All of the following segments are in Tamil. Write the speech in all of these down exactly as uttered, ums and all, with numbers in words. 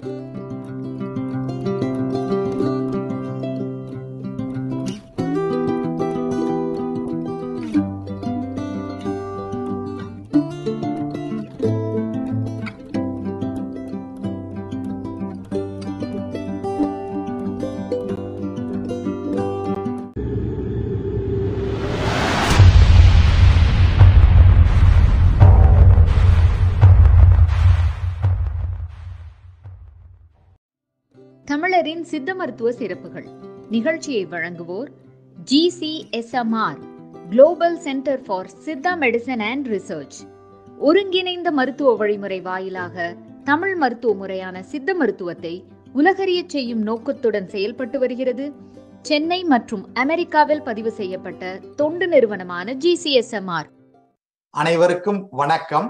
தமிழரின் சித்த மருத்துவ சிறப்புகள் நிகழ்ச்சியை வழங்குவோர் G C S M R global centre for Siddha medicine and research. ஒருங்கிணைந்த மருத்துவ வழிமுறை வாயிலாக தமிழ் மருத்துவ முறையான சித்த மருத்துவத்தை உலகறிய செய்யும் நோக்கத்துடன் செயல்பட்டு வருகிறது. சென்னை மற்றும் அமெரிக்காவில் பதிவு செய்யப்பட்ட தொண்டு நிறுவனமான G C S M R. அனைவருக்கும் வணக்கம்.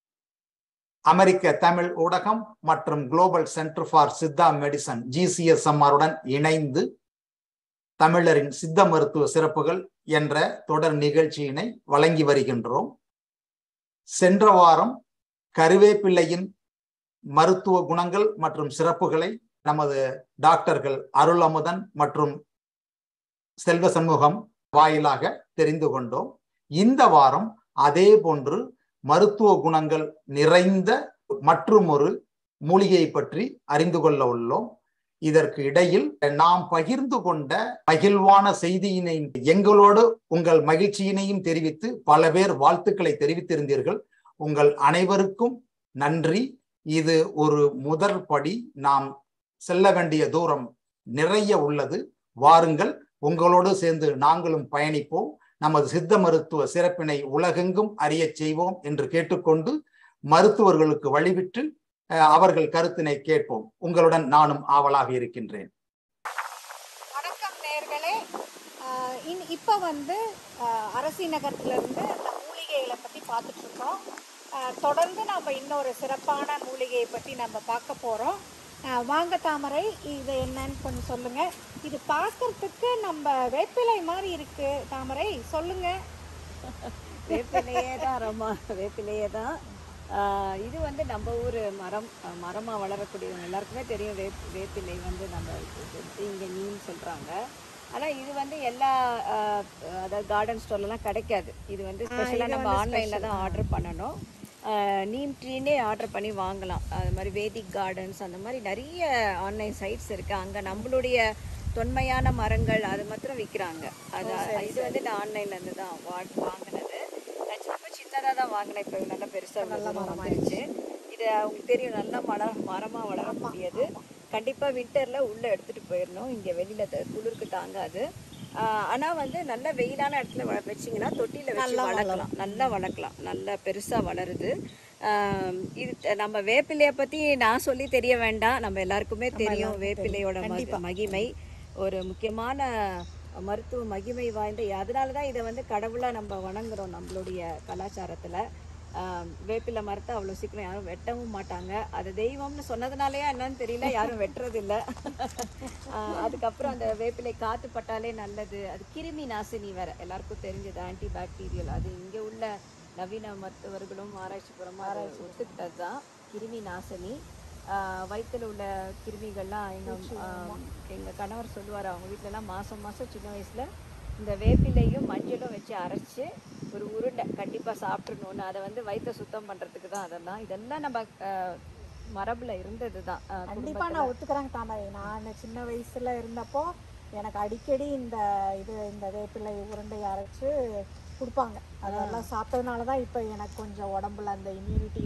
அமெரிக்க தமிழ் ஊடகம் மற்றும் global centre for Siddha medicine G C S M R உடன் இணைந்து தமிழரின் சித்த மருத்துவ சிறப்புகள் என்ற தொடர் நிகழ்ச்சியினை வழங்கி வருகின்றோம். சென்ற வாரம் கருவேப்பிள்ளையின் மருத்துவ குணங்கள் மற்றும் சிறப்புகளை நமது டாக்டர்கள் அருளமுதன் மற்றும் செல்வ சண்முகம் வாயிலாக தெரிந்து கொண்டோம். இந்த வாரம் அதே போன்று மருத்துவ குணங்கள் நிறைந்த மற்றும் ஒரு மூலிகையை பற்றி அறிந்து கொள்ள உள்ளோம். இதற்கு இடையில் நாம் பகிர்ந்து கொண்ட மகிழ்வான செய்தியினை எங்களோடு உங்கள் மகிழ்ச்சியினையும் தெரிவித்து பல பேர் வாழ்த்துக்களை தெரிவித்திருந்தீர்கள். உங்கள் அனைவருக்கும் நன்றி. இது ஒரு முதற் படி. நாம் செல்ல வேண்டிய தூரம் நிறைய உள்ளது. வாருங்கள், உங்களோடு சேர்ந்து நாங்களும் பயணிப்போம். நமது சித்த மருத்துவ சிறப்பினை உலகெங்கும் அறிய செய்வோம் என்று கேட்டுக்கொண்டு மருத்துவர்களுக்கு வழிவிட்டு அவர்கள் கருத்தினை கேட்போம். உங்களுடன் நானும் ஆவலாக இருக்கின்றேன். வணக்கம் நேயர்களே. இப்போ வந்து அரசி நகரத்திலிருந்து அந்த மூலிகைகளை பற்றி பார்த்துட்டு இருக்கோம். தொடர்ந்து நம்ம இன்னொரு சிறப்பான மூலிகையை பற்றி நம்ம பார்க்க போகிறோம். வாங்க தாமரை, இது என்னன்னு கொஞ்சம் சொல்லுங்க. இது பார்க்கறதுக்கு நம்ம வேப்பிலை மாதிரி இருக்கு. தாமரை சொல்லுங்க. வேப்பிலையே தான் ரொம்ப வேப்பிலையே தான். இது வந்து நம்ம ஊர் மரம் மரமாக வளரக்கூடியவங்க எல்லாருக்குமே தெரியும். வேப் வேப்பிலை வந்து நம்ம இங்கே நீன்னு சொல்கிறாங்க. ஆனால் இது வந்து எல்லா அதாவது கார்டன் ஸ்டோர்லலாம் கிடைக்காது. இது வந்து ஸ்பெஷலாக நம்ம ஆன்லைனில் தான் ஆர்டர் பண்ணணும். நீம் ட்ரீனே ஆர்டர் பண்ணி வாங்கலாம். அது மாதிரி வேதிக் கார்டன்ஸ் அந்த மாதிரி நிறைய ஆன்லைன் சைட்ஸ் இருக்குது. அங்கே நம்மளுடைய தொன்மையான மரங்கள் அது மாத்திரம் விற்கிறாங்க. அது இது வந்து நான் ஆன்லைன்லேருந்து தான் வா வாங்கினது. நான் ரொம்ப சின்னதாக தான் வாங்கினேன். இப்போ நல்லா பெருசாக நல்ல மரம் ஆயிடுச்சு. இது அவங்களுக்கு தெரியும், நல்ல மரம் மரமாக வளரக்கூடியது. கண்டிப்பாக வின்டரில் உள்ளே எடுத்துகிட்டு போயிடணும். இங்கே வெளியில் குளிருக்கு தாங்காது. ஆனால் வந்து நல்ல வெயிலான இடத்துல வ வச்சிங்கன்னா தொட்டியில் வச்சு வளர்க்கலாம். நல்லா வளர்க்கலாம். நல்லா பெருசாக வளருது. இது நம்ம வேப்பிலையை பற்றி நான் சொல்லி தெரிய வேண்டாம். நம்ம எல்லாருக்குமே தெரியும் வேப்பிலையோட மகிமை. ஒரு முக்கியமான மருத்துவ மகிமை வாய்ந்த, அதனால தான் இதை வந்து கடவுளாக நம்ம வணங்குறோம். நம்மளுடைய கலாச்சாரத்தில் வேப்பிலை மரத்தை அவ்வளோ சீக்கிரம் யாரும் வெட்டவும் மாட்டாங்க. அது தெய்வம்னு சொன்னதுனாலேயே என்னன்னு தெரியல, யாரும் வெட்டுறதில்லை. அதுக்கப்புறம் அந்த வேப்பிலை காற்று பட்டாலே நல்லது. அது கிருமி நாசினி வேறு, எல்லாருக்கும் தெரிஞ்சது. Antibacterial. அது இங்கே உள்ள நவீன மருத்துவர்களும் ஆராய்ச்சி புறமாக ஒத்துக்கிட்டது தான். கிருமி நாசினி. வயிற்றில் உள்ள கிருமிகள்லாம் எங்கள் எங்கள் கணவர் சொல்லுவார். அவங்க வீட்டிலலாம் மாதம் மாதம் சின்ன வயசில் இந்த வேப்பிலையும் மஞ்சளும் வச்சு அரைச்சி ஒரு உருண்டை கண்டிப்பாக சாப்பிட்றணுன்னு, அதை வந்து வயிற்றை சுத்தம் பண்ணுறதுக்கு தான். அதெல்லாம் இதெல்லாம் நம்ம மரபில் இருந்தது தான். கண்டிப்பாக நான் ஒத்துக்கிறேங்க தாமரை. நான் சின்ன வயசில் இருந்தப்போ எனக்கு அடிக்கடி இந்த இது இந்த வேப்பிலை உருண்டை அரைச்சி கொடுப்பாங்க. அதெல்லாம் சாப்பிட்டதுனால தான் இப்போ எனக்கு கொஞ்சம் உடம்புல அந்த இம்யூனிட்டி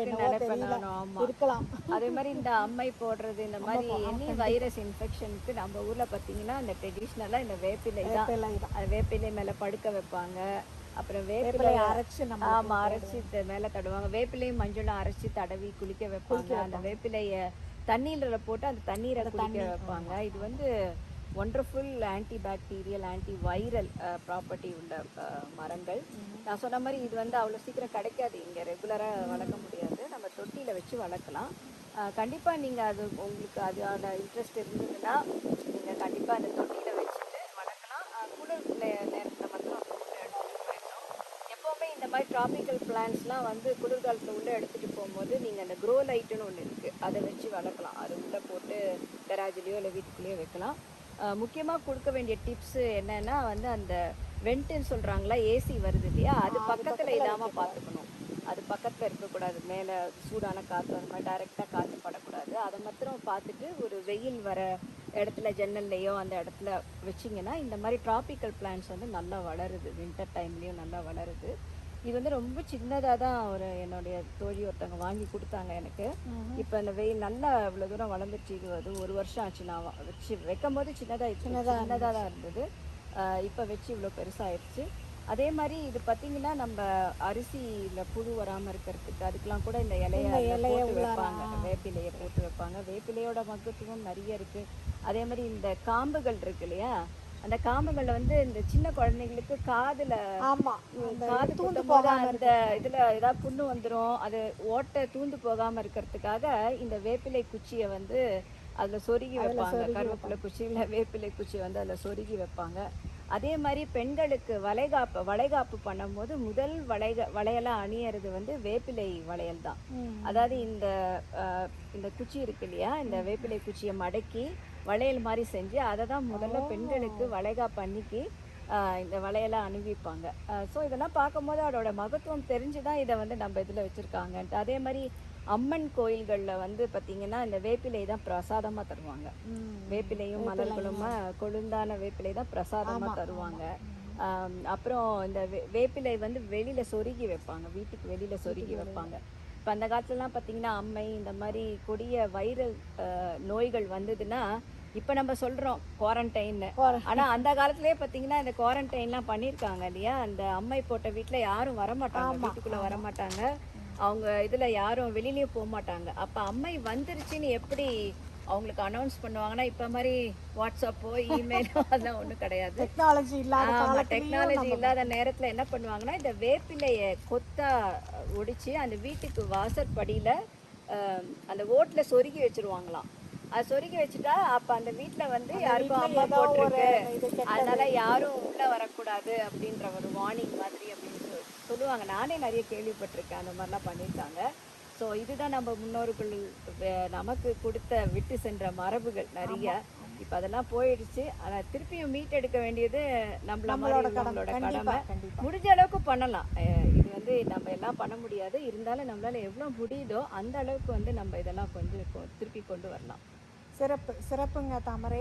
இருக்கலாம். அதே மாதிரி இந்த அம்மை போடுறது, இந்த மாதிரி எனி வைரஸ் இன்ஃபெக்ஷனுக்கு நம்ம ஊரில் பார்த்தீங்கன்னா இந்த ட்ரெடிஷ்னலாக இந்த வேப்பிலை தான். அது வேப்பிலை மேலே படுக்க வைப்பாங்க. அப்புறம் வேப்பிலை அரைச்சி நம்ம ஆமாம் அரைச்சி மேலே தடுவாங்க. வேப்பிலையும் மஞ்சளும் அரைச்சி தடவி குளிக்க வைப்பாங்க. அந்த வேப்பிலையை தண்ணீரில் போட்டு அந்த தண்ணீரை குளிக்க வைப்பாங்க. இது வந்து wonderful antibacterial antiviral property உள்ள மரங்கள். நான் சொன்ன மாதிரி இது வந்து அவ்வளோ சீக்கிரம் கிடைக்காது. இங்கே ரெகுலராக வளர்க்க முடியாது. நம்ம தொட்டியில் வச்சு வளர்க்கலாம். கண்டிப்பாக நீங்கள் அது உங்களுக்கு அதோட இன்ட்ரெஸ்ட் இருந்ததுன்னா நீங்கள் கண்டிப்பாக அந்த தொட்டியில் வச்சுட்டு வளர்க்கலாம். குளிர் நேரத்தில் மட்டும் எடுத்துகிட்டு போயிடணும். எப்போவுமே இந்த மாதிரி டிராபிக்கல் பிளான்ஸ்லாம் வந்து குளிர்காலத்தில் உள்ளே எடுத்துகிட்டு போகும்போது நீங்கள் அந்த க்ரோ லைட்டுன்னு ஒன்று இருக்குது, அதை வச்சு வளர்க்கலாம். அது உள்ளே போட்டு கராஜ்லேயோ இல்லை வீட்டுக்குள்ளேயோ வைக்கலாம். முக்கியமாக கொடுக்க வேண்டிய டிப்ஸு என்னென்னா வந்து அந்த வெண்ட்டுன்னு சொல்கிறாங்களா, ஏசி வருது இல்லையா, அது பக்கத்தில் இல்லாமல் பார்த்துக்கணும். அது பக்கத்தில் இருக்கக்கூடாது, மேலே சூடான காற்று அந்த மாதிரி டைரெக்டாக காற்று படக்கூடாது. அதை மாத்திரம் பார்த்துட்டு ஒரு வெயில் வர இடத்துல ஜன்னல்லையோ அந்த இடத்துல வச்சிங்கன்னா இந்த மாதிரி டிராபிக்கல் பிளான்ட்ஸ் வந்து நல்லா வளருது. வின்டர் டைம்லேயும் நல்லா வளருது. இது வந்து ரொம்ப சின்னதாக தான் ஒரு என்னுடைய தோழி ஒருத்தவங்க வாங்கி கொடுத்தாங்க எனக்கு. இப்போ இந்த வெயில் நல்லா இவ்வளோ தூரம் வளர்ந்துருச்சு. இது வந்து ஒரு வருஷம் ஆச்சு நான் வச்சு வைக்கும் போது சின்னதாக சின்னதாக சின்னதாக தான் இருந்தது. இப்போ வச்சு இவ்வளோ பெருசாகிடுச்சு. அதே மாதிரி இது பார்த்தீங்கன்னா நம்ம அரிசியில் புழு வராமல் இருக்கிறதுக்கு அதுக்கெலாம் கூட இந்த இலைய இலைய போட்டு வைப்பாங்க, வேப்பிலையை போட்டு வைப்பாங்க. வேப்பிலையோட மகத்துவம் நிறைய இருக்குது. அதே மாதிரி இந்த காம்புகள் இருக்கு இல்லையா, அந்த காம்புகளில் வந்து இந்த சின்ன குழந்தைங்களுக்கு காதில் காது தூந்து போக அந்த இதில் ஏதாவது புண்ணு வந்துடும், அது ஓட்டை தூந்து போகாமல் இருக்கிறதுக்காக இந்த வேப்பிலை குச்சியை வந்து அதில் சொருகி வைப்பாங்க. கருவேப்பிலை குச்சியில் வேப்பிலை குச்சியை வந்து அதில் சொருகி வைப்பாங்க. அதே மாதிரி பெண்களுக்கு வளைகாப்பு வளைகாப்பு பண்ணும்போது முதல் வளைக வளையலாக அணியறது வந்து வேப்பிலை வளையல் தான். அதாவது இந்த இந்த குச்சி இருக்கு இல்லையா, இந்த வேப்பிலை குச்சியை மடக்கி வளையல் மாதிரி செஞ்சு அதை தான் முதல்ல பெண்களுக்கு வளைகாப்பு அன்னைக்கு இந்த வளையலாக அணிவிப்பாங்க. ஸோ இதெல்லாம் பார்க்கும்போது அதோட மகத்துவம் தெரிஞ்சு தான் இதை வந்து நம்ம இதில் வச்சுருக்காங்கன்ட்டு. அதே மாதிரி அம்மன் கோயில்களில் வந்து பார்த்திங்கன்னா இந்த வேப்பிலை தான் பிரசாதமாக தருவாங்க. வேப்பிலையும் மலர்களுமா கொழுந்தான வேப்பிலை தான் பிரசாதமாக தருவாங்க. அப்புறம் இந்த வே வேப்பிலை வந்து வெளியில் சொருகி வைப்பாங்க, வீட்டுக்கு வெளியில் சொருகி வைப்பாங்க. இப்போ அந்த காலத்துலலாம் பார்த்திங்கன்னா அம்மை இந்த மாதிரி கொடிய வைரல் நோய்கள் வந்ததுன்னா இப்போ நம்ம சொல்கிறோம் குவாரண்டைன்னு, ஆனால் அந்த காலத்துலேயே பார்த்தீங்கன்னா இந்த குவாரண்டைன்லாம் பண்ணியிருக்காங்க இல்லையா. அந்த அம்மை போட்ட வீட்டில் யாரும் வரமாட்டாங்க, வீட்டுக்குள்ளே வரமாட்டாங்க, அவங்க இதில் யாரும் வெளியிலேயே போக மாட்டாங்க. அப்போ அம்மை வந்துருச்சுன்னு எப்படி அவங்களுக்கு அனௌன்ஸ் பண்ணுவாங்கன்னா, இப்போ மாதிரி வாட்ஸ்அப்போ இமெயிலோ அதெல்லாம் ஒன்றும் கிடையாது. டெக்னாலஜி இல்லாத டெக்னாலஜி இல்லாத நேரத்தில் என்ன பண்ணுவாங்கன்னா, இந்த வேப்பிலையை கொத்தா ஒடிச்சு அந்த வீட்டுக்கு வாசற்படியில் அந்த ஓட்டில் சொருகி வச்சுருவாங்களாம். அது சொருகி வச்சுட்டா அப்போ அந்த வீட்டில் வந்து யாருக்கும் அம்மா போட்டிருக்கு, அதனால யாரும் உள்ளே வரக்கூடாது அப்படின்ற ஒரு வார்னிங் மாதிரி அப்படின்னு சொல்லி சொல்லுவாங்க. நானே நிறைய கேள்விப்பட்டிருக்கேன், அந்த மாதிரிலாம் பண்ணியிருக்காங்க. ஸோ இதுதான் நம்ம முன்னோர்கள் நமக்கு கொடுத்த விட்டு சென்ற மரபுகள் நிறைய. இப்போ அதெல்லாம் போயிடுச்சு. ஆனால் திருப்பியும் மீட் எடுக்க வேண்டியது நம்மள நம்மளோட நம்மளோட கடமை. முடிஞ்ச அளவுக்கு பண்ணலாம். இது வந்து நம்ம எல்லாம் பண்ண முடியாது, இருந்தாலும் நம்மளால எவ்வளோ முடியுதோ அந்த அளவுக்கு வந்து நம்ம இதெல்லாம் கொஞ்சம் திருப்பி கொண்டு வரலாம். சிறப்பு சிறப்புங்க தாமரை.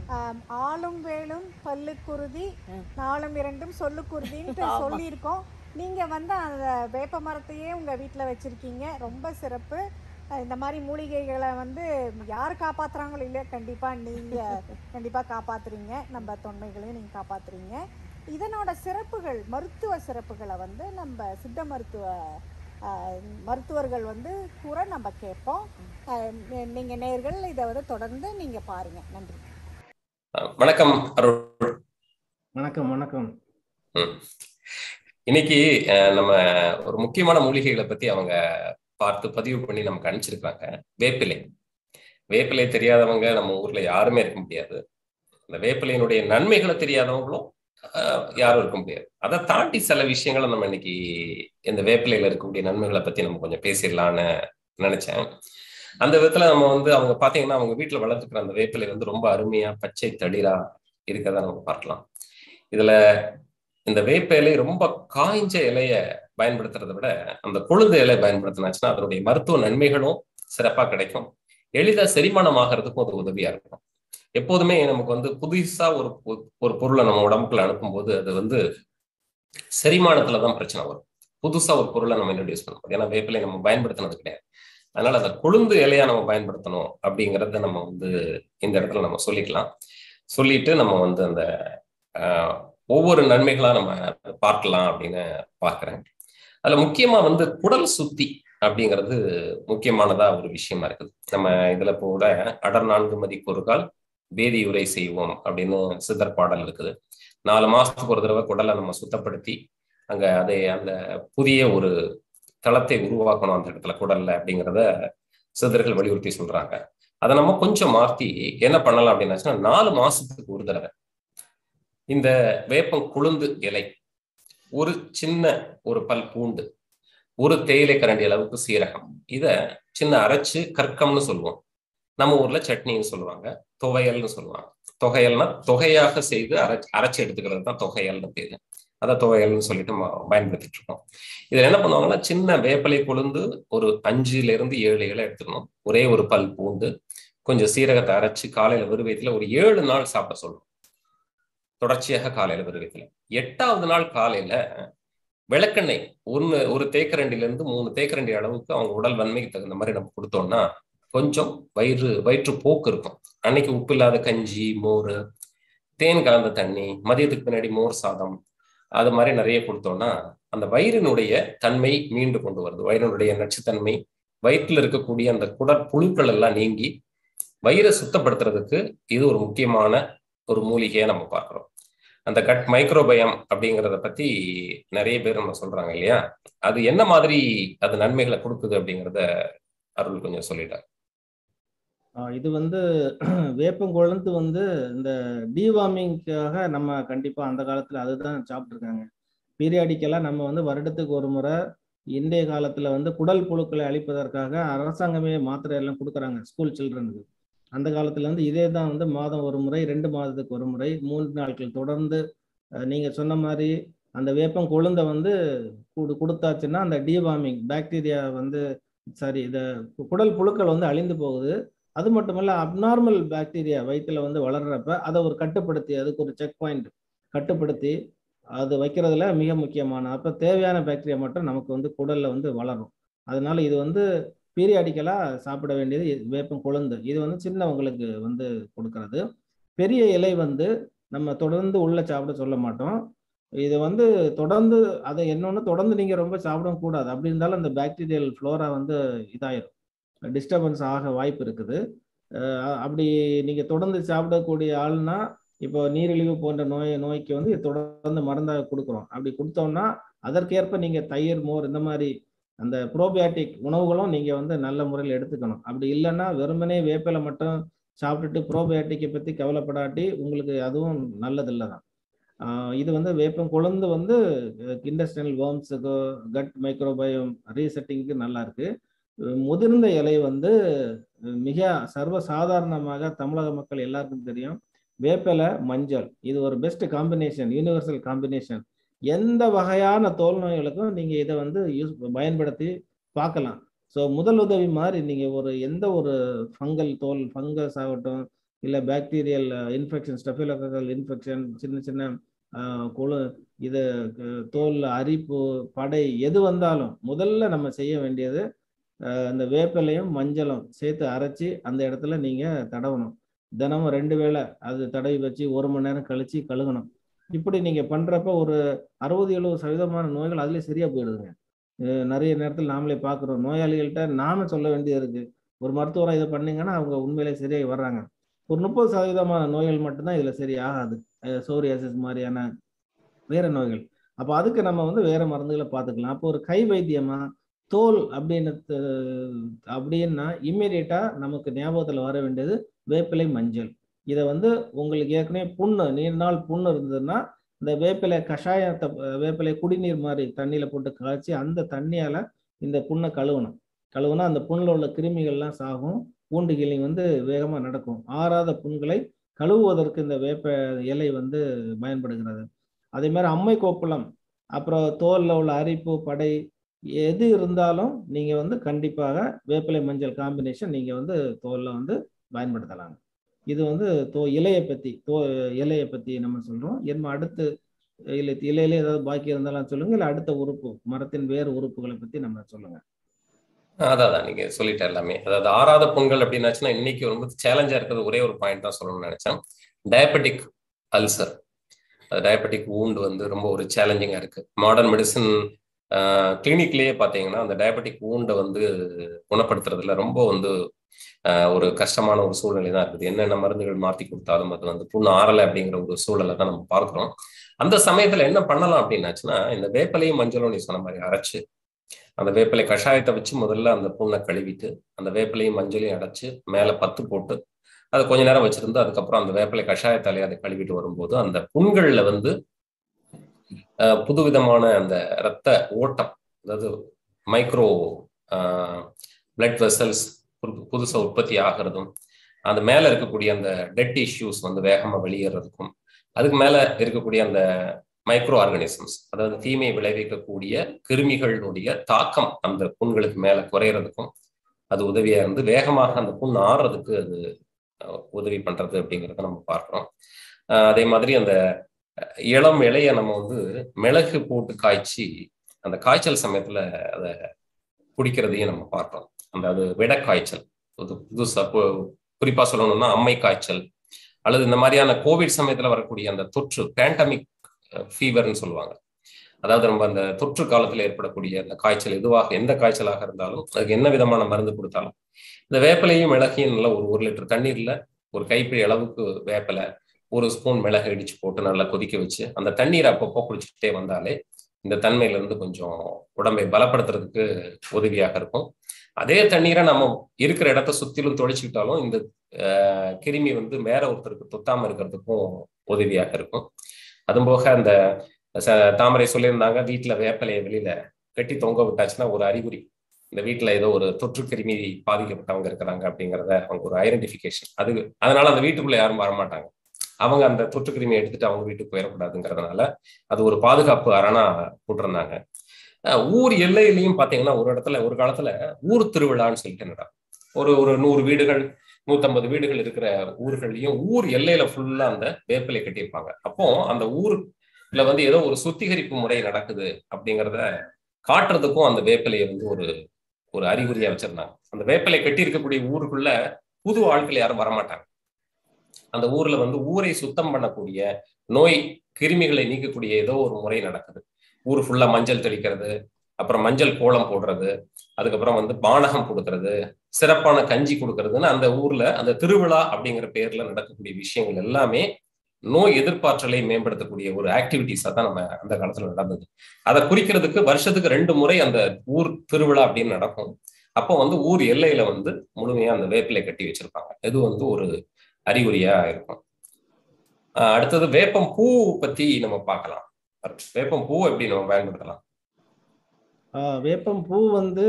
ஆளும் வேலும் பல்லுக்குருதி, நாளும் இரண்டும் சொல்லுக்குருதின்ட்டு சொல்லியிருக்கோம். நீங்கள் வந்து அந்த வேப்ப மரத்தையே உங்கள் வீட்டில் வச்சுருக்கீங்க, ரொம்ப சிறப்பு. இந்த மாதிரி மூலிகைகளை வந்து யார் காப்பாற்றுறாங்களோ இல்லையோ கண்டிப்பாக நீங்கள் கண்டிப்பாக காப்பாற்றுறீங்க, நம்ம தொன்மைகளையும் நீங்கள் காப்பாற்றுறீங்க. இதனோட சிறப்புகள், மருத்துவ சிறப்புகளை வந்து நம்ம சித்த மருத்துவ மருத்துவர்கள் வந்து கூற நம்ம கேட்போம். நீங்கள் நேயர்கள் இதை வந்து தொடர்ந்து நீங்கள் பாருங்கள். நன்றி. வணக்கம் அருள். வணக்கம் வணக்கம். இன்னைக்கு நம்ம ஒரு முக்கியமான மூலிகைகளை பத்தி அவங்க பார்த்து பதிவு பண்ணி நமக்கு அனுப்பிச்சிருக்காங்க. வேப்பிலை. வேப்பிலை தெரியாதவங்க நம்ம ஊர்ல யாருமே இருக்க முடியாது. இந்த வேப்பிலையினுடைய நன்மைகளை தெரியாதவங்களும் யாரும் இருக்க முடியாது. அதை தாண்டி சில விஷயங்களை நம்ம இன்னைக்கு இந்த வேப்பிலையில இருக்கக்கூடிய நன்மைகளை பத்தி நம்ம கொஞ்சம் பேசிடலான்னு நினைச்சேன். அந்த விதத்துல நம்ம வந்து அவங்க பாத்தீங்கன்னா அவங்க வீட்டுல வளர்த்துக்கிற அந்த வேப்பிலை வந்து ரொம்ப அருமையா பச்சை தளிரா இருக்கதான் நம்ம பார்க்கலாம். இதுல இந்த வேப்ப இலை ரொம்ப காய்ஞ்ச இலைய பயன்படுத்துறதை விட அந்த கொழுந்து இலை பயன்படுத்தினாச்சுன்னா அதனுடைய மருத்துவ நன்மைகளும் சிறப்பா கிடைக்கும், எளிதா செரிமானம் ஆகிறதுக்கும் அது உதவியா இருக்கும். எப்போதுமே நமக்கு வந்து புதுசா ஒரு ஒரு பொருளை நம்ம உடம்புக்குள்ள அனுப்பும் போது அது வந்து செரிமானத்துலதான் பிரச்சனை வரும். புதுசா ஒரு பொருளை நம்ம இன்ட்ரோடியூஸ் பண்ணுவோம், ஏன்னா வேப்பிலை நம்ம பயன்படுத்தினது கிடையாது. அதனால அந்த கொழுந்து இலையா நம்ம பயன்படுத்தணும் அப்படிங்கிறத நம்ம வந்து இந்த இடத்துல நம்ம சொல்லிக்கலாம். சொல்லிட்டு நம்ம வந்து அந்த ஆஹ் ஒவ்வொரு நன்மைகளா நம்ம பார்க்கலாம் அப்படின்னு பார்க்கிறேன். அதுல முக்கியமா வந்து குடல் சுத்தி அப்படிங்கிறது முக்கியமானதா ஒரு விஷயமா இருக்குது. நம்ம இதுல கூட அடர் நான்கு மதி பொருட்கள் வேதியுரை செய்வோம் அப்படின்னு சித்தர் பாடல் இருக்குது. நாலு மாசத்துக்கு ஒரு தடவை குடலை நம்ம சுத்தப்படுத்தி அங்க அதை அந்த புதிய ஒரு தளத்தை உருவாக்கணும் அந்த இடத்துல குடல்ல அப்படிங்கிறத சித்தர்கள் வலியுறுத்தி சொல்றாங்க. அதை நம்ம கொஞ்சம் மாற்றி என்ன பண்ணலாம் அப்படின்னாச்சுன்னா நாலு மாசத்துக்கு ஒரு தடவை இந்த வேப்பம் குளுந்து இலை ஒரு சின்ன ஒரு பல் பூண்டு, ஒரு தேயிலை கரண்டி அளவுக்கு சீரகம், இத சின்ன அரைச்சு கற்கம்னு சொல்லுவோம். நம்ம ஊர்ல சட்னின்னு சொல்லுவாங்க, துவையல்னு சொல்லுவாங்க. தொகையல்னா தொகையாக செய்து அரை அரைச்சி எடுத்துக்கிறது தான் தொகையல்னு பேரு. அதை துவையல்னு சொல்லிட்டு பயன்படுத்திட்டு இருக்கோம். இதுல என்ன பண்ணுவாங்கன்னா, சின்ன வேப்பிலை கொழுந்து ஒரு அஞ்சுல இருந்து ஏழு இலை எடுத்துக்கணும். ஒரே ஒரு பல் பூண்டு, கொஞ்சம் சீரகத்தை அரைச்சு காலையில வெறுவயத்துல ஒரு ஏழு நாள் சாப்பிட சொல்லணும். தொடர்ச்சியாக காலையில வெறுவயத்துல. எட்டாவது நாள் காலையில விளக்கெண்ணெய் ஒன்னு ஒரு தேக்கரண்டில இருந்து மூணு தேக்கரண்டி அளவுக்கு அவங்க உடல் வன்மைக்கு தகுந்த மாதிரி நம்ம கொடுத்தோம்னா கொஞ்சம் வயிறு வயிற்று போக்கு இருக்கும். அன்னைக்கு உப்பு இல்லாத கஞ்சி, மோர், தேன் கலந்த தண்ணி, மதியத்துக்கு பின்னாடி மோர் சாதம், அது மாதிரி நிறைய கொடுத்தோம்னா அந்த வயிறினுடைய தன்மை மீண்டு கொண்டு வருது. வயிறினுடைய நச்சுத்தன்மை, வயிற்றுல இருக்கக்கூடிய அந்த குடல் புழுக்கள் எல்லாம் நீங்கி வயிறை சுத்தப்படுத்துறதுக்கு இது ஒரு முக்கியமான ஒரு மூலிகையை நம்ம பார்க்கிறோம். அந்த கட் மைக்ரோபயம் அப்படிங்கிறத பத்தி நிறைய பேர் நம்ம சொல்றாங்க இல்லையா, அது என்ன மாதிரி அது நன்மைகளை கொடுக்குது அப்படிங்கிறத அருள் கொஞ்சம் சொல்லிட்டார். இது வந்து வேப்பங்குழந்து வந்து இந்த டிவார்மிங்காக நம்ம கண்டிப்பா அந்த காலத்துல அதுதான் சாப்பிட்டுருக்காங்க. பீரியாடிக்கெல்லாம் நம்ம வந்து வருடத்துக்கு ஒரு முறை இன்றைய காலத்துல வந்து குடல் புழுக்களை அழிப்பதற்காக அரசாங்கமே மாத்திரை எல்லாம் கொடுக்குறாங்க ஸ்கூல் சில்ட்ரனுக்கு. அந்த காலத்துல வந்து இதே தான் வந்து மாதம் ஒரு முறை, ரெண்டு மாதத்துக்கு ஒரு முறை, மூன்று நாட்கள் தொடர்ந்து நீங்க சொன்ன மாதிரி அந்த வேப்பம் கொழுந்தை வந்து கொடு கொடுத்தாச்சுன்னா அந்த டிவார்மிங் பாக்டீரியா வந்து சாரி இந்த குடல் புழுக்கள் வந்து அழிந்து போகுது. அது மட்டுமல்ல, அப்நார்மல் பாக்டீரியா வயிற்றுல வந்து வளர்றப்ப அதை ஒரு கட்டுப்படுத்தி, அதுக்கு ஒரு செக் பாயிண்ட் கட்டுப்படுத்தி அது வைக்கிறதுல மிக முக்கியமான, அப்போ தேவையான பாக்டீரியா மட்டும் நமக்கு வந்து குடல்ல வந்து வளரும். அதனால இது வந்து பீரியாடிக்கலா சாப்பிட வேண்டியது வேப்பம் கொழுந்து. இது வந்து சின்னவங்களுக்கு வந்து கொடுக்கறது. பெரிய இலை வந்து நம்ம தொடர்ந்து உள்ள சாப்பிட சொல்ல மாட்டோம். இது வந்து தொடர்ந்து அதை என்னொன்னு தொடர்ந்து நீங்க ரொம்ப சாப்பிடவும் கூடாது. அப்படி இருந்தாலும் அந்த பாக்டீரியல் ஃப்ளோரா வந்து இதாயிரும், டிஸ்டர்பன்ஸ் ஆக வாய்ப்பு இருக்குது. அப்படி நீங்க தொடர்ந்து சாப்பிடக்கூடிய ஆள்னா, இப்போ நீரிழிவு போன்ற நோய் நோய்க்கு வந்து தொடர்ந்து மருந்தாக கொடுக்குறோம். அப்படி கொடுத்தோம்னா அதற்கேற்ப நீங்க தயிர், மோர் இந்த மாதிரி அந்த ப்ரோபயாட்டிக் உணவுகளும் நீங்க வந்து நல்ல முறையில் எடுத்துக்கணும். அப்படி இல்லைன்னா வெறுமனே வேப்பிலை மட்டும் சாப்பிட்டுட்டு ப்ரோபயாட்டிக்கை பத்தி கவலைப்படாட்டி உங்களுக்கு அதுவும் நல்லதில்லை தான். இது வந்து வேப்பம் கொழுந்து வந்து இண்டஸ்ட்ரியல் வேர்ம்ஸுக்கு, கட் மைக்ரோபயம் ரீசெட்டிங்க்கு நல்லா இருக்கு. முதிர்ந்த இலை வந்து மிக சர்வ சாதாரணமாக தமிழக மக்கள் எல்லாருக்கும் தெரியும், வேப்பிலை மஞ்சள் இது ஒரு பெஸ்ட் காம்பினேஷன், யூனிவர்சல் காம்பினேஷன். எந்த வகையான தோல் நோய்களுக்கும் நீங்க இதை வந்து யூஸ் பயன்படுத்தி பார்க்கலாம். ஸோ முதல் உதவி மாதிரி நீங்க ஒரு எந்த ஒரு ஃபங்கல் தோல் ஃபங்கஸ் ஆகட்டும், இல்லை பாக்டீரியல் இன்ஃபெக்ஷன், ஸ்டெஃபிலோகோக்கல் இன்ஃபெக்ஷன், சின்ன சின்ன கொழு இது தோல் அரிப்பு, படை எது வந்தாலும் முதல்ல நம்ம செய்ய வேண்டியது இந்த வேப்பிலையும் மஞ்சளும் சேர்த்து அரைச்சி அந்த இடத்துல நீங்க தடவணும். தினமும் ரெண்டு வேளை அது தடவி வச்சு ஒரு மணி நேரம் கழிச்சு கழுகணும். இப்படி நீங்க பண்றப்ப ஒரு அறுபது எழுபது சதவீதமான நோய்கள் அதுலேயே சரியா போயிடுதுங்க. நிறைய நேரத்தில் நாமளே பார்க்குறோம், நோயாளிகள்கிட்ட நாம சொல்ல வேண்டியது இருக்கு, ஒரு மருத்துவராக இதை பண்ணீங்கன்னா அவங்க உண்மையிலே சரியாகி வர்றாங்க. ஒரு முப்பது சதவீதமான நோய்கள் மட்டும்தான் இதுல சரி ஆகாது, சோரியாசிஸ் மாதிரியான வேற நோய்கள். அப்போ அதுக்கு நம்ம வந்து வேற மருந்துகளை பார்த்துக்கலாம். அப்போ ஒரு கை வைத்தியமா தோல் அப்படின்னு அப்படின்னா இம்மிடியட்டா நமக்கு ஞாபகத்துல வர வேண்டியது வேப்பிலை மஞ்சள். இதை வந்து உங்களுக்கு ஏற்கனவே புண்ணு, நீண்ட நாள் புண்ணு இருந்ததுன்னா இந்த வேப்பிலை கஷாயத்தை, வேப்பிலை குடிநீர் மாதிரி தண்ணியில போட்டு காய்ச்சி அந்த தண்ணியால இந்த புண்ணை கழுவணும். கழுவுனா அந்த புண்ணில் உள்ள கிருமிகள்லாம் சாகும், பூண்டு ஹீலிங் வந்து வேகமா நடக்கும். ஆறாத புண்களை கழுவுவதற்கு இந்த வேப்ப இலை வந்து பயன்படுகிறது. அதே மாதிரி அம்மை கோப்புளம், அப்புறம் தோல்ல உள்ள அரிப்பு, படை எது இருந்தாலும் நீங்க வந்து கண்டிப்பாக வேப்பிலை மஞ்சள் காம்பினேஷன் நீங்க வந்து தோல்ல வந்து பயன்படுத்தலாம். இது வந்து தோ இலையை பத்தி தோ இலையை பத்தி நம்ம சொல்றோம். என்ன அடுத்து இலை இலையில ஏதாவது பாக்கி இருந்தாலும் சொல்லுங்க, இல்லை அடுத்த உறுப்பு மரத்தின் வேறு உறுப்புகளை பத்தி நம்ம சொல்லுங்க. அதான் நீங்க சொல்லிட்ட எல்லாமே. அதாவது ஆறாத புண்கள் அப்படின்னாச்சுன்னா இன்னைக்கு ரொம்ப சேலஞ்சா இருக்கிறது ஒரே ஒரு பாயிண்ட் தான் சொல்லணும்னு நினைச்சேன், டயபெட்டிக் அல்சர். டயபெட்டிக் வூண்ட் வந்து ரொம்ப ஒரு சேலஞ்சிங்கா இருக்கு. மாடர்ன் மெடிசன் கிளினிக்லேயே பார்த்தீங்கன்னா அந்த டயபெட்டிக் வூண்டை வந்து குணப்படுத்துறதுல ரொம்ப வந்து ஒரு கஷ்டமான ஒரு சூழ்நிலை தான் இருக்குது. என்னென்ன மருந்துகள் மாற்றி கொடுத்தாலும் அது வந்து புண்ணு ஆறலை அப்படிங்கிற ஒரு சூழலை தான் நம்ம பார்க்குறோம். அந்த சமயத்துல என்ன பண்ணலாம் அப்படின்னாச்சுன்னா, இந்த வேப்பிலையும் மஞ்சளும் நீ சொன்ன மாதிரி அரைச்சு அந்த வேப்பிலை கஷாயத்தை வச்சு முதல்ல அந்த புண்ணை கழுவிட்டு அந்த வேப்பிலையும் மஞ்சளையும் அடைச்சு மேலே பத்து போட்டு அதை கொஞ்ச நேரம் வச்சிருந்து அதுக்கப்புறம் அந்த வேப்பிலை கஷாயத்தாலே அதை கழுவிட்டு வரும்போது அந்த புண்கள்ல வந்து புதுவிதமான அந்த இரத்த ஓட்டம், அதாவது மைக்ரோ பிளட் வெசல்ஸ் புதுசாக உற்பத்தி ஆகிறதும், அந்த மேலே இருக்கக்கூடிய அந்த டெட் இஷ்யூஸ் வந்து வேகமாக வெளியேறதுக்கும், அதுக்கு மேலே இருக்கக்கூடிய அந்த மைக்ரோ ஆர்கானிசம்ஸ், அதாவது தீமை விளைவிக்கக்கூடிய கிருமிகளுடைய தாக்கம் அந்த புண்களுக்கு மேலே குறையிறதுக்கும் அது உதவியா இருந்து வேகமாக அந்த புண் ஆறுறதுக்கு அது உதவி பண்றது அப்படிங்கிறத நம்ம பார்க்கிறோம். அதே மாதிரி அந்த இளம் இலைய நம்ம வந்து மிளகு போட்டு காய்ச்சி அந்த காய்ச்சல் சமயத்துல அதை குடிக்கிறதையும் நம்ம பார்க்கிறோம். அந்த அது விட காய்ச்சல், புது புதுசா குறிப்பா சொல்லணும்னா அம்மை காய்ச்சல், அல்லது இந்த மாதிரியான கோவிட் சமயத்துல வரக்கூடிய அந்த தொற்று பேண்டமிக் ஃபீவர்னு சொல்லுவாங்க. அதாவது நம்ம அந்த தொற்று காலத்துல ஏற்படக்கூடிய அந்த காய்ச்சல் எதுவாக எந்த காய்ச்சலாக இருந்தாலும் அதுக்கு என்ன விதமான மருந்து கொடுத்தாலும் இந்த வேப்பிலையும் மிளகையும் நல்லா ஒரு ஒரு லிட்டர் தண்ணீர்ல ஒரு கைப்பிடி அளவுக்கு வேப்பிலை, ஒரு ஸ்பூன் மிளகு இடிச்சு போட்டு நல்லா கொதிக்க வச்சு அந்த தண்ணீரை அப்பப்போ குடிச்சுட்டே வந்தாலே இந்த தன்மையில இருந்து கொஞ்சம் உடம்பை பலப்படுத்துறதுக்கு உதவியாக இருக்கும். அதே தண்ணீரை நம்ம இருக்கிற இடத்த சுத்திலும் தொழிச்சுக்கிட்டாலும் இந்த அஹ் கிருமி வந்து வேற ஒருத்தருக்கு தொத்தாம இருக்கிறதுக்கும் உதவியாக இருக்கும். அதுவும் போக அந்த தாமரை சொல்லியிருந்தாங்க, வீட்டுல வேப்பிலையை வெளியில கட்டி தொங்க விட்டாச்சுன்னா ஒரு அறிகுறி இந்த வீட்டுல ஏதோ ஒரு தொற்று கிருமி பாதிக்கப்பட்டவங்க இருக்கிறாங்க அப்படிங்கிறத அவங்க ஒரு ஐடென்டிஃபிகேஷன். அது அதனால அந்த வீட்டுக்குள்ள யாரும் வரமாட்டாங்க, அவங்க அந்த தொற்று கிருமியை எடுத்துட்டு அவங்க வீட்டுக்கு போயிடக்கூடாதுங்கிறதுனால அது ஒரு பாதுகாப்பு அரணா போட்டிருந்தாங்க. ஊர் எல்லையிலையும் பாத்தீங்கன்னா ஒரு இடத்துல ஒரு காலத்துல ஊர் திருவிழான்னு சொல்லிட்டு நடக்கும். ஒரு ஒரு நூறு வீடுகள் நூத்தம்பது வீடுகள் இருக்கிற ஊர்களையும் ஊர் எல்லையில ஃபுல்லா அந்த வேப்பிலை கட்டியிருப்பாங்க. அப்போ அந்த ஊர்ல வந்து ஏதோ ஒரு சுத்திகரிப்பு முறை நடக்குது அப்படிங்கிறத காட்டுறதுக்கும் அந்த வேப்பிலையை வந்து ஒரு ஒரு அறிகுறியா வச்சிருந்தாங்க. அந்த வேப்பிலை கட்டி இருக்கக்கூடிய ஊருக்குள்ள புது ஆட்கள் யாரும் வரமாட்டாங்க. அந்த ஊர்ல வந்து ஊரை சுத்தம் பண்ணக்கூடிய நோய் கிருமிகளை நீக்கக்கூடிய ஏதோ ஒரு முறை நடக்குது. ஊர் ஃபுல்லா மஞ்சள் தெளிக்கிறது, அப்புறம் மஞ்சள் கோலம் போடுறது, அதுக்கப்புறம் வந்து பானகம் கொடுக்கறது, சிறப்பான கஞ்சி கொடுக்கறதுன்னு அந்த ஊர்ல அந்த திருவிழா அப்படிங்கிற பேர்ல நடக்கக்கூடிய விஷயங்கள் எல்லாமே நோய் எதிர்ப்பாற்றலை மேம்படுத்தக்கூடிய ஒரு ஆக்டிவிட்டிஸா தான் நம்ம அந்த காலத்துல நடந்தது. அதை குறிக்கிறதுக்கு வருஷத்துக்கு ரெண்டு முறை அந்த ஊர் திருவிழா அப்படின்னு நடக்கும். அப்போ வந்து ஊர் எல்லையில வந்து முழுமையா அந்த வேப்பிலை கட்டி வச்சிருப்பாங்க. இது வந்து ஒரு அறிகுறியா இருக்கும். அடுத்தது வேப்பம் பூ பத்தி நம்ம பார்க்கலாம். வேப்பம் பூ எப்படி நம்ம பயன்படுத்தலாம்? வேப்பம் பூ வந்து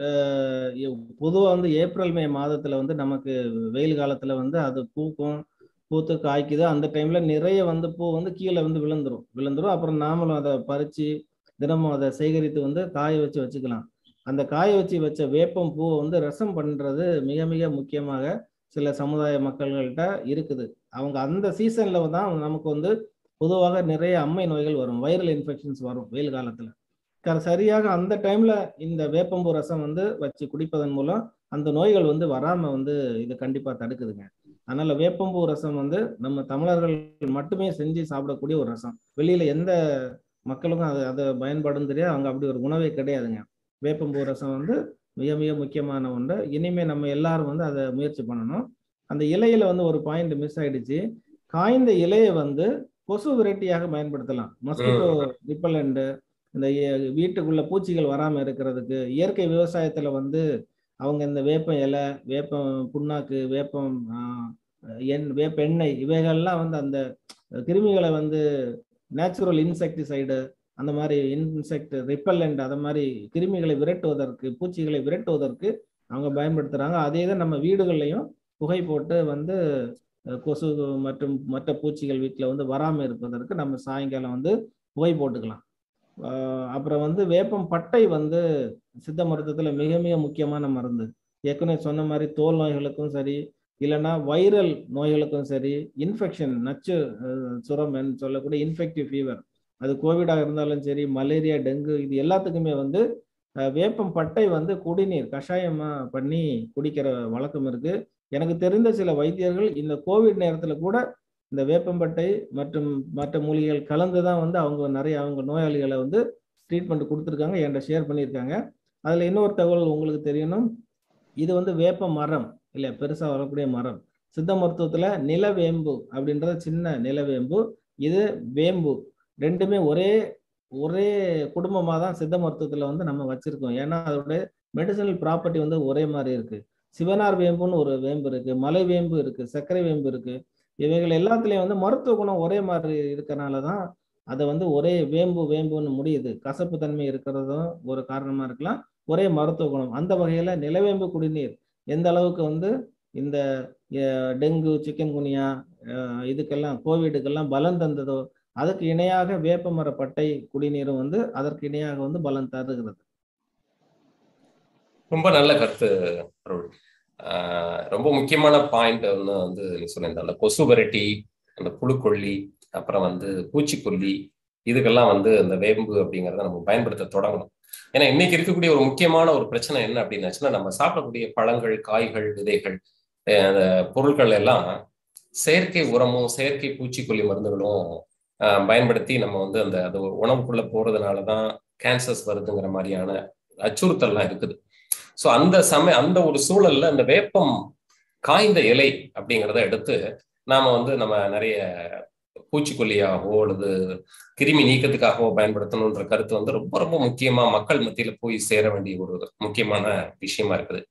பொதுவாக வந்து ஏப்ரல் மே மாதத்துல வந்து நமக்கு வெயில் காலத்துல வந்து அது பூக்கும், பூத்து காய்க்குது. அந்த டைம்ல நிறைய வந்து பூ வந்து கீழே வந்து விழுந்துரும் விழுந்துரும் அப்புறம் நாமளும் அதை பறிச்சு தினமும் அதை சேகரித்து வந்து காய வச்சு வச்சுக்கலாம். அந்த காய வச்சு வச்ச வேப்பம் பூவை வந்து ரசம் பண்றது மிக மிக முக்கியமாக சில சமுதாய மக்கள்கிட்ட இருக்குது. அவங்க அந்த சீசன்ல தான் நமக்கு வந்து பொதுவாக நிறைய அம்மை நோய்கள் வரும், வைரல் இன்ஃபெக்ஷன்ஸ் வரும் வெயில் காலத்துல. சரியாக அந்த டைம்ல இந்த வேப்பம்பூ ரசம் வந்து வச்சு குடிப்பதன் மூலம் அந்த நோய்கள் வந்து வராம வந்து இது கண்டிப்பா தடுக்குதுங்க. அதனால வேப்பம்பூ ரசம் வந்து நம்ம தமிழர்கள் மட்டுமே செஞ்சு சாப்பிடக்கூடிய ஒரு ரசம். வெளியில எந்த மக்களுக்கும் அது அதை பயன்பாடும் தெரியாது, அவங்க அப்படி ஒரு உணவே கிடையாதுங்க. வேப்பம்பூ ரசம் வந்து மிக மிக முக்கியமான ஒன்று. இனிமே நம்ம எல்லாரும் வந்து அதை முயற்சி பண்ணணும். அந்த இலையில வந்து ஒரு பாயிண்ட் மிஸ் ஆயிடுச்சு. காய்ந்த இலையை வந்து கொசு விரட்டியாக பயன்படுத்தலாம். மஸ்கிட்டோ ரிப்பலண்ட், இந்த வீட்டுக்குள்ள பூச்சிகள் வராம இருக்கிறதுக்கு. இயற்கை விவசாயத்துல வந்து அவங்க இந்த வேப்ப இலை, வேப்பம் புண்ணாக்கு, வேப்பம் எண் வேப்ப எண்ணெய் இவைகள்லாம் வந்து அந்த கிருமிகளை வந்து நேச்சுரல் இன்செக்டிசைடு, அந்த மாதிரி இன்செக்ட் ரிப்பல்லண்ட், அந்த மாதிரி கிருமிகளை விரட்டுவதற்கு, பூச்சிகளை விரட்டுவதற்கு அவங்க பயன்படுத்துறாங்க. அதே தான் நம்ம வீடுகள்லையும் புகை போட்டு வந்து கொசு மற்றும் மற்ற பூச்சிகள் வீட்டில் வந்து வராமல் இருப்பதற்கு நம்ம சாயங்காலம் வந்து புகை போட்டுக்கலாம். அப்புறம் வந்து வேப்பம் பட்டை வந்து சித்த மருத்துவத்தில் மிக மிக முக்கியமான மருந்து. ஏற்கனவே சொன்ன மாதிரி தோல் நோய்களுக்கும் சரி, இல்லைன்னா வைரல் நோய்களுக்கும் சரி, இன்ஃபெக்ஷன் நச்சு சுரம் சொல்லக்கூடிய இன்ஃபெக்டிவ் ஃபீவர், அது கோவிடாக இருந்தாலும் சரி, மலேரியா, டெங்கு, இது எல்லாத்துக்குமே வந்து வேப்பம் பட்டை வந்து குடிநீர் கஷாயமா பண்ணி குடிக்கிற வழக்கம் இருக்கு. எனக்கு தெரிந்த சில வைத்தியர்கள் இந்த கோவிட் நேரத்துல கூட இந்த வேப்பம்பட்டை மற்றும் மற்ற மூலிகைகள் கலந்துதான் வந்து அவங்க நிறைய அவங்க நோயாளிகளை வந்து ட்ரீட்மெண்ட் கொடுத்துருக்காங்க, என்கிட்ட ஷேர் பண்ணியிருக்காங்க. அதுல இன்னொரு தகவல் உங்களுக்கு தெரியணும், இது வந்து வேப்ப மரம் இல்ல, பெருசா வரக்கூடிய மரம். சித்த மருத்துவத்துல நிலவேம்பு அப்படின்றது சின்ன நிலவேம்பு, இது வேம்பு, ரெண்டுமே ஒரே ஒரே குடும்பமாக தான் சித்த மருத்துவத்துல வந்து நம்ம வச்சிருக்கோம். ஏன்னா அதோட மெடிசனல் ப்ராப்பர்ட்டி வந்து ஒரே மாதிரி இருக்கு. சிவனார் வேம்புன்னு ஒரு வேம்பு இருக்கு, மலை வேம்பு இருக்கு, சர்க்கரை வேம்பு இருக்கு. இவைகள் எல்லாத்துலயும் வந்து மருத்துவ குணம் ஒரே மாதிரி இருக்கனாலதான் அதை வந்து ஒரே வேம்பு வேம்புன்னு முடியுது, கசப்பு தன்மை இருக்கிறதும் ஒரு காரணமா இருக்கலாம், ஒரே மருத்துவ குணம். அந்த வகையில நிலவேம்பு குடிநீர் எந்த அளவுக்கு வந்து இந்த டெங்கு, சிக்கன் குனியா, இதுக்கெல்லாம் கோவிடுக்கெல்லாம் பலம் தந்ததோ அதுக்கு இணையாக வேப்பமர பட்டை குடிநீரும் வந்து அதற்கு இணையாக வந்து பலம் தருகிறது. ரொம்ப நல்ல கருத்து அருள். ஆஹ் ரொம்ப முக்கியமான பாயிண்ட் ஒன்று வந்து நீ சொன்ன அந்த கொசு வெரைட்டி, அந்த புழுக்கொல்லி, அப்புறம் வந்து பூச்சிக்கொல்லி, இதுக்கெல்லாம் வந்து அந்த வேம்பு அப்படிங்கிறத நம்ம பயன்படுத்த தொடங்கணும். ஏன்னா இன்னைக்கு இருக்கக்கூடிய ஒரு முக்கியமான ஒரு பிரச்சனை என்ன அப்படின்னாச்சுன்னா, நம்ம சாப்பிடக்கூடிய பழங்கள், காய்கள், விதைகள், அந்த பொருட்கள் எல்லாம் செயற்கை உரமும் செயற்கை பூச்சிக்கொல்லி மருந்துகளும் பயன்படுத்தி நம்ம வந்து அந்த அது உணவுக்குள்ள போறதுனாலதான் கேன்சர்ஸ் வருதுங்கிற மாதிரியான அச்சுறுத்தல்லாம் இருக்குது. ஸோ அந்த சமய அந்த ஒரு சூழல்ல அந்த வேப்பம் காய்ந்த இலை அப்படிங்கிறத எடுத்து நாம வந்து நம்ம நிறைய பூச்சிக்கொல்லியாகவோ அல்லது கிருமி நீக்கத்துக்காகவோ பயன்படுத்தணுன்ற கருத்து வந்து ரொம்ப ரொம்ப முக்கியமா மக்கள் மத்தியில போய் சேர வேண்டிய ஒரு முக்கியமான விஷயமா இருக்குது.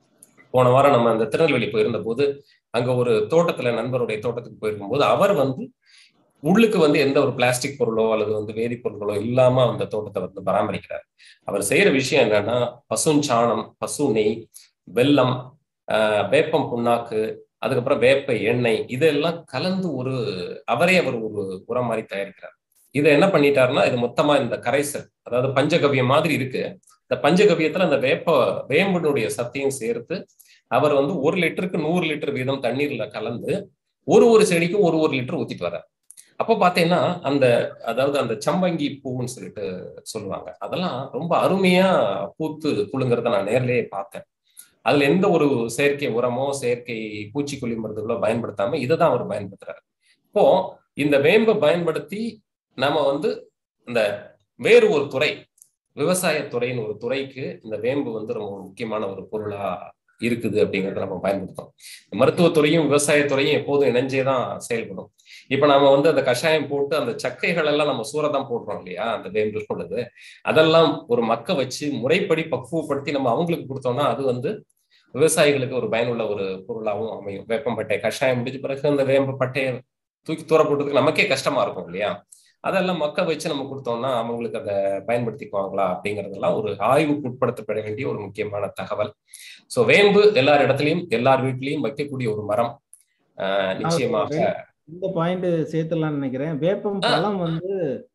போன வாரம் நம்ம அந்த திருநெல்வேலி போயிருந்த போது அங்க ஒரு தோட்டத்துல நண்பருடைய தோட்டத்துக்கு போயிருக்கும் போது அவர் வந்து உள்ளுக்கு வந்து எந்த ஒரு பிளாஸ்டிக் பொருளோ அல்லது வந்து வேதிப்பொருட்களோ இல்லாம அந்த தோட்டத்தை வந்து பராமரிக்கிறார். அவர் செய்யற விஷயம் என்னன்னா, பசுஞ்சாணம், பசு நெய், வெல்லம், ஆஹ் வேப்பம் புண்ணாக்கு, அதுக்கப்புறம் வேப்ப எண்ணெய், இதெல்லாம் கலந்து ஒரு அவரே அவர் ஒரு உரம் மாதிரி தயாரிக்கிறார். இதை என்ன பண்ணிட்டாருன்னா, இது மொத்தமா இந்த கரைசல், அதாவது பஞ்சகவியம் மாதிரி இருக்கு. இந்த பஞ்சகவியத்துல அந்த வேப்ப வேம்பினுடைய சத்தையும் சேர்த்து அவர் வந்து ஒரு லிட்டருக்கு நூறு லிட்டர் வீதம் தண்ணீர்ல கலந்து ஒரு ஒரு செடிக்கும் ஒரு ஒரு லிட்டர் ஊத்திட்டு வர்றார். அப்போ பார்த்தீங்கன்னா அந்த அதாவது அந்த சம்பங்கி பூன்னு சொல்லிட்டு சொல்லுவாங்க, அதெல்லாம் ரொம்ப அருமையா பூத்து குலுங்கிறத நான் நேர்லயே பார்த்தேன். அதுல எந்த ஒரு செயற்கை உரமோ செயற்கை பூச்சிக்கொல்லி மருந்துகளோ பயன்படுத்தாம இதை தான் அவர் பயன்படுத்துறாரு. இப்போ இந்த வேம்பை பயன்படுத்தி நம்ம வந்து இந்த வேறு ஒரு துறை, விவசாயத்துறைன்னு ஒரு துறைக்கு இந்த வேம்பு வந்து ரொம்ப முக்கியமான ஒரு பொருளா இருக்குது அப்படிங்கிறத நம்ம பயன்படுத்தோம். மருத்துவத்துறையும் விவசாயத்துறையும் எப்போதும் இணைஞ்சேதான் செயல்படும். இப்ப நாம வந்து அந்த கஷாயம் போட்டு அந்த சக்கைகள் எல்லாம் நம்ம சூறதான் போடுறோம் இல்லையா, அந்த வேம்பு உள்ளது, அதெல்லாம் ஒரு மக்க வச்சு முறைப்படி பக்குவப்படுத்தி நம்ம அவங்களுக்கு கொடுத்தோம்னா அது வந்து விவசாயிகளுக்கு ஒரு பயனுள்ள ஒரு பொருளாகவும் அமையும். வேப்பம்பட்டை கஷாயம் முடிஞ்ச பிறகு அந்த வேம்ப பட்டையை தூக்கி தூர போட்டதுக்கு நமக்கே கஷ்டமா இருக்கும் இல்லையா, அதெல்லாம் மக்க வச்சு நம்ம கொடுத்தோம்னா அவங்களுக்கு அதை பயன்படுத்திக்குவாங்களா அப்படிங்கிறதெல்லாம் ஒரு ஆய்வுக்கு உட்படுத்தப்பட வேண்டிய ஒரு முக்கியமான தகவல். ஸோ வேம்பு எல்லார் இடத்துலையும் எல்லார் வீட்லயும் வைக்கக்கூடிய ஒரு மரம். ஆஹ் நிச்சயமாக இந்த பாயிண்ட் சேர்த்துலாம்னு நினைக்கிறேன். வேப்பம் பழம் வந்து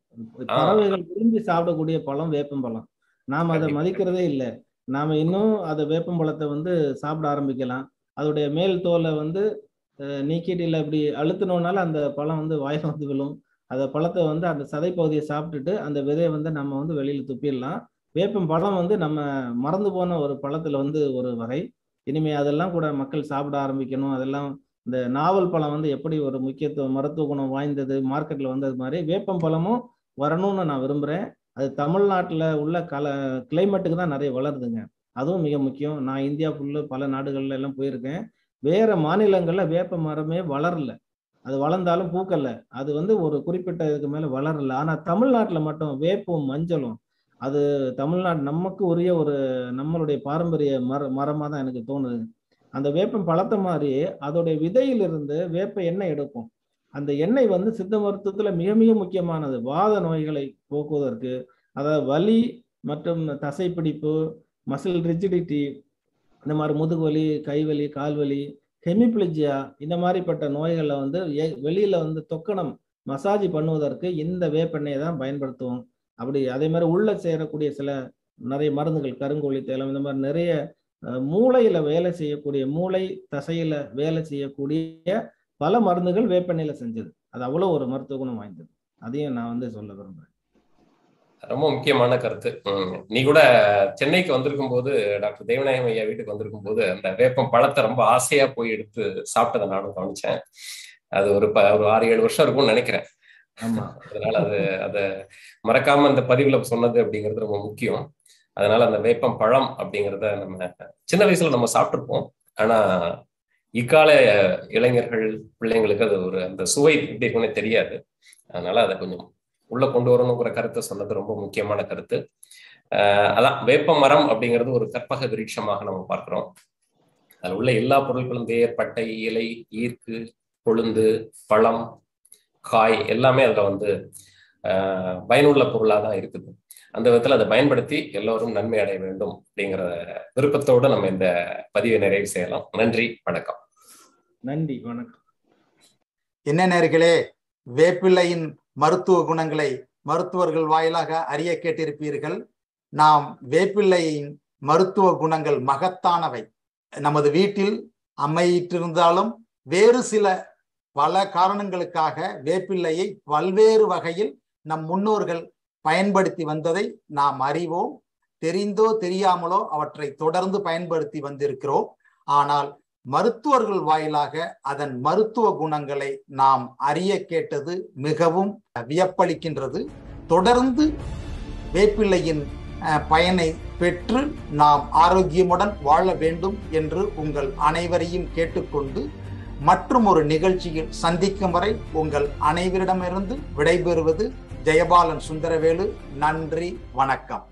பறவைகள் விரும்பி சாப்பிடக்கூடிய பழம் வேப்பம் பழம். நாம அதை மதிக்கிறதே இல்லை. நாம இன்னும் அதை வேப்பம் பழத்தை வந்து சாப்பிட ஆரம்பிக்கலாம். அதோடைய மேல் தோலை வந்து நீக்கிட்டு இல்லை இப்படி அழுத்தினோம்னால அந்த பழம் வந்து வாயில வந்து விழும். அந்த பழத்தை வந்து அந்த சதை பகுதியை சாப்பிட்டுட்டு அந்த விதையை வந்து நம்ம வந்து வெளியில துப்பிடலாம். வேப்பம் பழம் வந்து நம்ம மறந்து போன ஒரு பழத்துல வந்து ஒரு வகை. இனிமே அதெல்லாம் கூட மக்கள் சாப்பிட ஆரம்பிக்கணும். அதெல்லாம் இந்த நாவல் பழம் வந்து எப்படி ஒரு முக்கியத்துவம் மருத்துவ குணம் வாய்ந்தது மார்க்கெட்ல வந்தது மாதிரி வேப்பம் பழமும் வரணும்னு நான் விரும்புறேன். அது தமிழ்நாட்டில் உள்ள கல கிளைமேட்டுக்கு தான் நிறைய வளருதுங்க, அதுவும் மிக முக்கியம். நான் இந்தியா ஃபுல்லு பல நாடுகள்ல எல்லாம் போயிருக்கேன். வேற மாநிலங்கள்ல வேப்ப மரமே வளரல, அது வளர்ந்தாலும் பூக்கல்ல, அது வந்து ஒரு குறிப்பிட்ட இதுக்கு மேல வளரல. ஆனா தமிழ்நாட்டுல மட்டும் வேப்பும் மஞ்சளும் அது தமிழ்நாடு நமக்கு உரிய ஒரு நம்மளுடைய பாரம்பரிய மர மரமா தான் எனக்கு தோணுது. அந்த வேப்பம் பழத்தை மாதிரி அதோடைய விதையிலிருந்து வேப்ப எண்ணெய் எடுப்போம். அந்த எண்ணெய் வந்து சித்த மருத்துவத்துல மிக மிக முக்கியமானது. வாத நோய்களை போக்குவதற்கு, அதாவது வலி மற்றும் தசைப்பிடிப்பு, மசில் ரிஜிடிட்டி, இந்த மாதிரி முதுகுவலி, கைவலி, கால்வலி, ஹெமிப்ளிஜியா, இந்த மாதிரிப்பட்ட நோய்களை வந்து வெளியில வந்து தொக்கணம் மசாஜ் பண்ணுவதற்கு இந்த வேப்பெண்ணெயை தான் பயன்படுத்துவோம். அப்படி அதே மாதிரி உள்ள சேரக்கூடிய சில நிறைய மருந்துகள், கருங்கோழி தைலம், இந்த மாதிரி நிறைய மூளையில வேலை செய்யக்கூடிய, மூளை தசையில வேலை செய்யக்கூடிய பல மருந்துகள் வேப்பெண்ணெயில செஞ்சது. அது அவ்வளவு ஒரு மருத்துவ குணம் வாய்ந்தது. அதையும் நான் வந்து சொல்ல விரும்புறேன். ரொம்ப முக்கியமான கருத்து. நீ கூட சென்னைக்கு வந்திருக்கும் போது, டாக்டர் தேவநாயகம் ஐயா வீட்டுக்கு வந்திருக்கும் போது அந்த வேப்பம் பழத்தை ரொம்ப ஆசையா போய் எடுத்து சாப்பிட்டதை நானும் கவனிச்சேன். அது ஒரு ப ஒரு ஆறு ஏழு வருஷம் இருக்கும்னு நினைக்கிறேன். அதனால அது அதை மறக்காம அந்த பதிவுல சொன்னது அப்படிங்கிறது ரொம்ப முக்கியம். அதனால அந்த வேப்பம் பழம் அப்படிங்கிறத நம்ம சின்ன வயசுல நம்ம சாப்பிட்டுருப்போம். ஆனா இக்கால இளைஞர்கள் பிள்ளைங்களுக்கு அது ஒரு அந்த சுவை எப்படி இருக்குன்னு தெரியாது. அதனால அதை கொஞ்சம் உள்ள கொண்டு வரணுங்கிற கருத்தை சொன்னது ரொம்ப முக்கியமான கருத்து. ஆஹ் அதான் வேப்ப மரம் அப்படிங்கிறது ஒரு கற்பக விருட்சமாக நம்ம பார்க்கிறோம். அதில் உள்ள எல்லா பொருட்களும் வேர், பட்டை, இலை, ஈர்க்கு, கொழுந்து, பழம், காய் எல்லாமே அதுல வந்து பயனுள்ள பொருளாக தான் இருக்குது. அந்த விதத்தில் அதை பயன்படுத்தி எல்லோரும் நன்மை அடைய வேண்டும் அப்படிங்கிற விருப்பத்தோடு நம்ம இந்த பதிவை நிறைவு செய்யலாம். நன்றி, வணக்கம். நன்றி, வணக்கம். என்ன நேயர்களே, வேப்பிலையின் மருத்துவ குணங்களை மருத்துவர்கள் வாயிலாக அறிய கேட்டிருப்பீர்கள். நாம் வேப்பிலையின் மருத்துவ குணங்கள் மகத்தானவை. நமது வீட்டில் அமையிட்டிருந்தாலும் வேறு சில பல காரணங்களுக்காக வேப்பிலையை பல்வேறு வகையில் நம் முன்னோர்கள் பயன்படுத்தி வந்ததை நாம் அறிவோம். தெரிந்தோ தெரியாமலோ அவற்றை தொடர்ந்து பயன்படுத்தி வந்திருக்கிறோம். ஆனால் மருத்துவர்கள் வாயிலாக அதன் மருத்துவ குணங்களை நாம் அறிய கேட்டது மிகவும் வியப்பளிக்கின்றது. தொடர்ந்து வேப்பிலையின் பயனை பெற்று நாம் ஆரோக்கியமுடன் வாழ வேண்டும் என்று உங்கள் அனைவரையும் கேட்டுக்கொண்டு மற்றும் ஒரு நிகழ்ச்சியில் சந்திக்கும் வரை உங்கள் அனைவரிடமிருந்து விடைபெறுவது ஜெயபாலன் சுந்தரவேலு. நன்றி, வணக்கம்.